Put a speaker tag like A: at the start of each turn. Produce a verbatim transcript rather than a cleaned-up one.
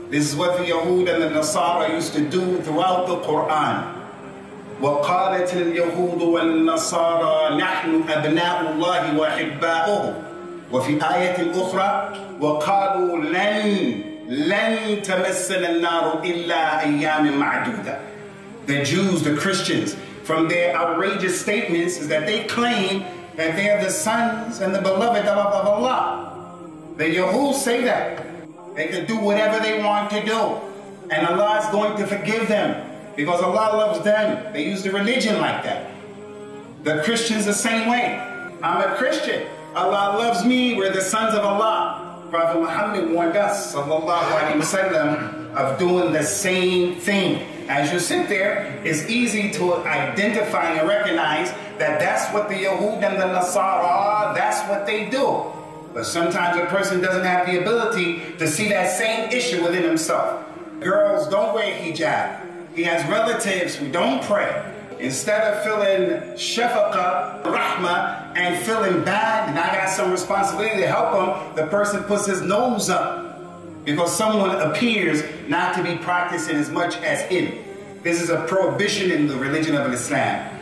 A: This is what the Yahud and the Nasara used to do throughout the Quran. وَقَالَتِ الْيَهُودُ وَالنَّصَارَى نَحْنُ أَبْنَاءُ اللَّهِ وَأَحِبَّاؤُهُ وفي آية أخرى وقالوا لن لن تمسنا النار إلا أيام معدودة. The Jews, the Christians, from their outrageous statements is that they claim that they are the sons and the beloved of, of Allah. The Yahud say that. They can do whatever they want to do. And Allah is going to forgive them because Allah loves them. They use the religion like that. The Christians the same way. I'm a Christian. Allah loves me. We're the sons of Allah. Prophet Muhammad warned us, sallallahu alaihi wasallam, of doing the same thing. As you sit there, it's easy to identify and recognize that that's what the Yahud and the Nasara are, that's what they do. But sometimes a person doesn't have the ability to see that same issue within himself. Girls don't wear hijab. He has relatives who don't pray. Instead of feeling shafaqa, rahma, and feeling bad, and I got some responsibility to help him, the person puts his nose up because someone appears not to be practicing as much as him. This is a prohibition in the religion of Islam.